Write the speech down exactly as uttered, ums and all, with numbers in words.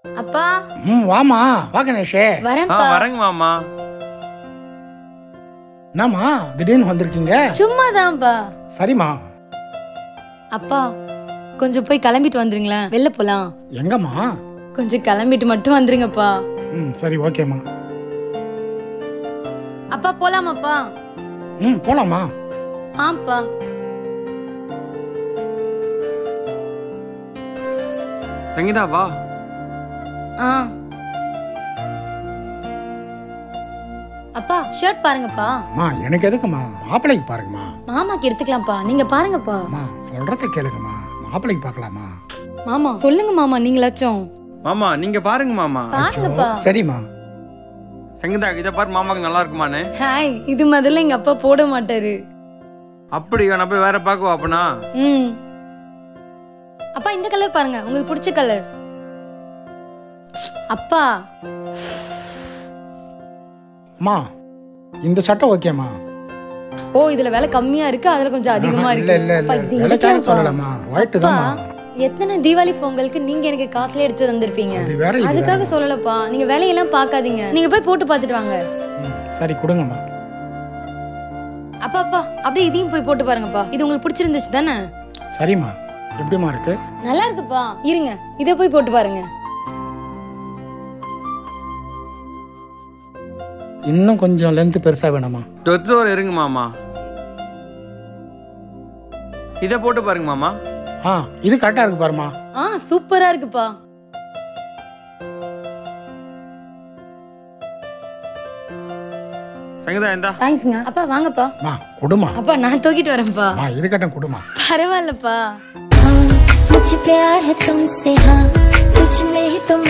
அப்பா. ம் வாமா வா கணேஷே. வரேன்ப்பா. வரேங்க மாமா. என்னம்மா திடீர்னு வந்திருக்கீங்க? சும்மாதான்ப்பா. சரிம்மா. அப்பா கொஞ்சம் போய் கிளம்பிட்டு வந்துருங்களேன், வெளில போலாம். எங்கம்மா? கொஞ்சம் கிளம்பிட்டு மட்டும் வந்துருங்கப்பா. ம் சரி ஓகேம்மா. அப்பா போலாமாப்பா? ம் போலாமா. ஆப்பா. சங்கீதா வா. ஆ அப்பா ஷர்ட் பாருங்கப்பா. அம்மா எனக்கு எதுக்குமா? மாப்பிள்ளைக்கு பாருங்கம்மா. மாமாக்கு எடுத்துக்கலாம்ப்பா, நீங்க பாருங்கப்பா. அம்மா சொல்றத கேளுங்கம்மா, மாப்பிள்ளைக்கு பார்க்கலாமா? மாமா சொல்லுங்க மாமா, நீங்களாச்சும். மாமா நீங்க பாருங்க மாமா. பாருங்கப்பா. சரிம்மா. சங்கீதா இத பாரு, மாமாக்கு நல்லா இருக்குமானே. ஹாய், இது முதல்ல எங்க அப்பா போட மாட்டாரு. அப்படியா? நான் போய் வேற பாக்குவா அப்பனா. ம் அப்பா இந்த கலர் பாருங்க, உங்களுக்கு பிடிச்ச கலர். அப்பா அம்மா இந்த சட்டை ஓகேமா? ஓ இதுல விலை கம்மியா இருக்கு, அதுல கொஞ்சம் அதிகமா இல்ல இருக்கு. இல்ல அப்பா, இல்ல இது விலைக்காக எடுக்கலாம்ப்பா. சொல்லலம்மா, ஒயிட் தான்மா. எத்தனை தீபாவளி பொங்கலுக்கு நீங்க எனக்கு காசுல எடுத்து தந்திருப்பீங்க, அது வேற இது அதுக்காக வேற. சொல்லலப்பா. நீங்க விலையெல்லாம் பார்க்காதீங்க, நீங்க போய் போட்டு பார்த்துட்டு வாங்க. ம், சரி கொடுங்கம்மா. அப்பா அப்பா அப்படியே இதையும் போய் போட்டு பாருங்கப்பா, இது உங்களுக்கு பிடிச்சிருந்துச்சு தானே? சரிம்மா. எப்படிமா இருக்கு? நல்லா இருக்குப்பா. இருங்க இதை போய் போட்டு பாருங்க. இன்னும் கொஞ்சம் லென்த் பெருசா வேணுமா? தொத்தோர் இருங்க மாமா. இத போட்டு பாருங்க மாமா. ஆ இது கரெக்டா இருக்கு பாருமா. ஆ சூப்பரா இருக்குப்பா. சங்கீதா இந்தா. தேங்க்ஸ்ங்க. அப்பா வாங்கப்பா. மா கொடுமா. அப்பா நான் தூக்கிட்டு வரேன்ப்பா. மா இருக்கட்டும் கொடுமா. பரவாயில்லப்பா. मुझे प्यार है तुमसे, हाँ तुझ में ही तो